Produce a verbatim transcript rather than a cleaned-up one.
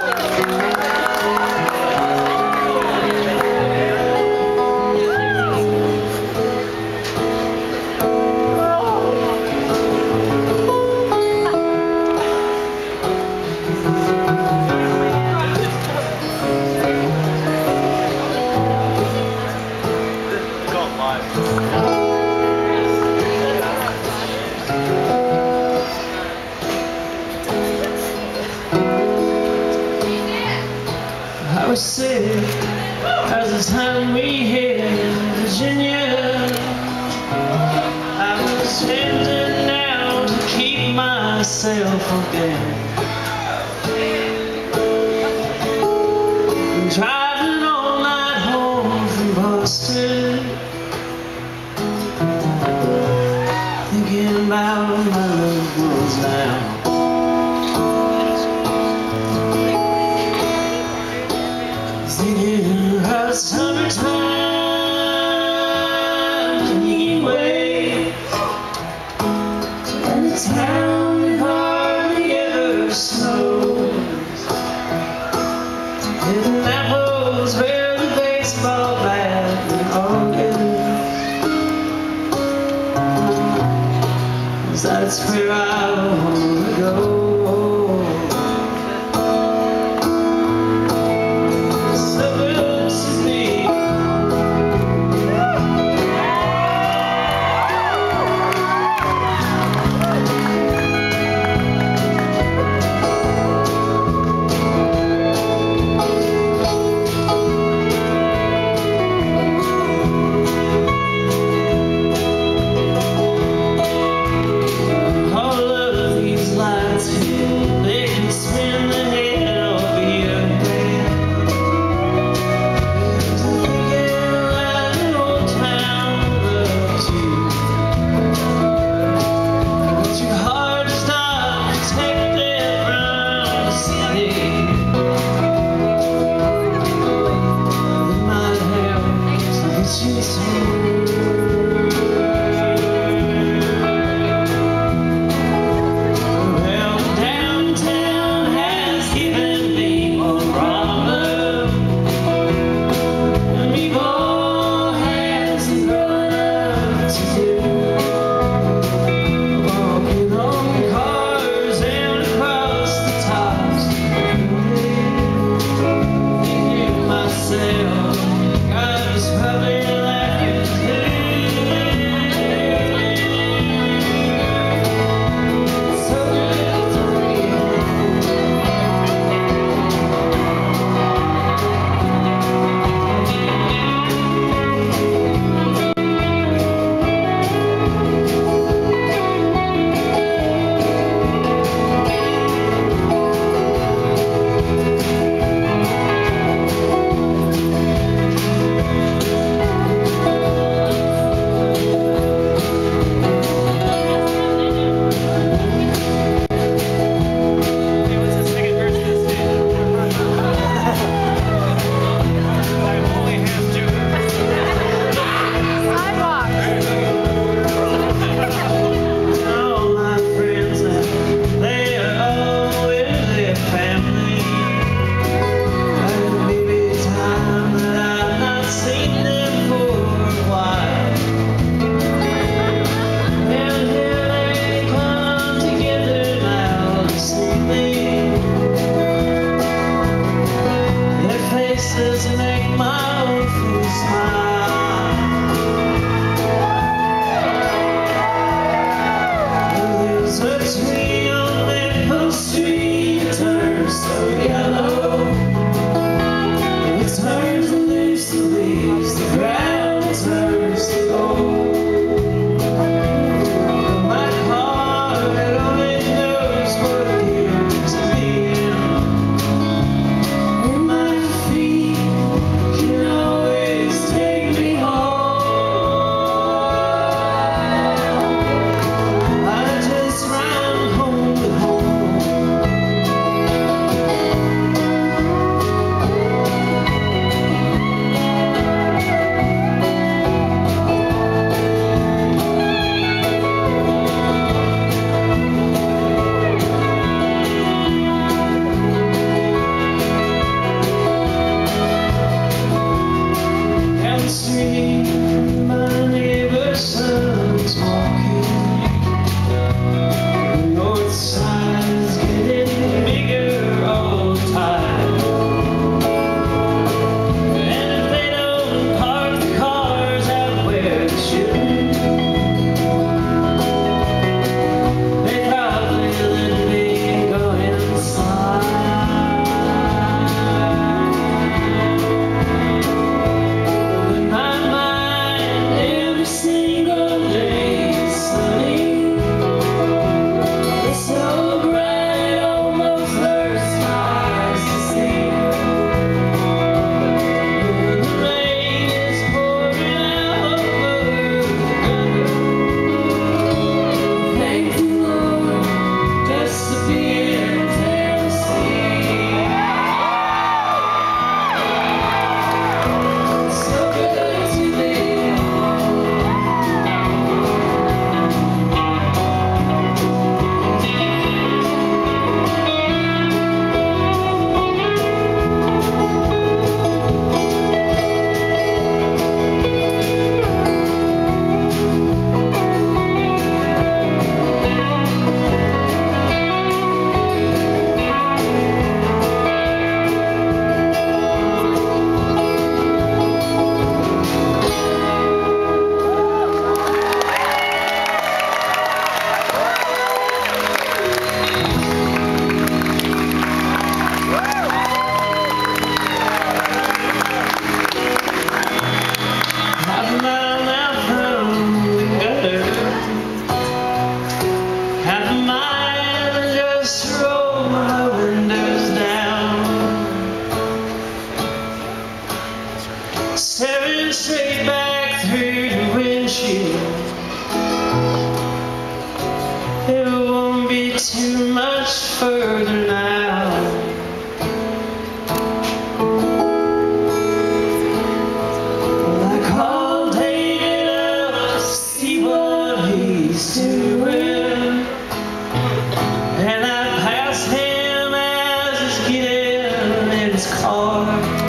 I was sick as the time we hit Virginia. I was tempted now to keep myself from death. Driving all night home from Boston, thinking about my loved ones now. Thinking about summertime anyway, and the town hardly ever snows. And apples where the baseball bat in August, that's where I want to go. Make my own fool smile. There's a tree on Maple Street, it turns so yellow. It turns and leaves the leaves, the ground turns to gold. My heart, it only knows what gives me. And my feet can always take me home. I just ran home to home. are.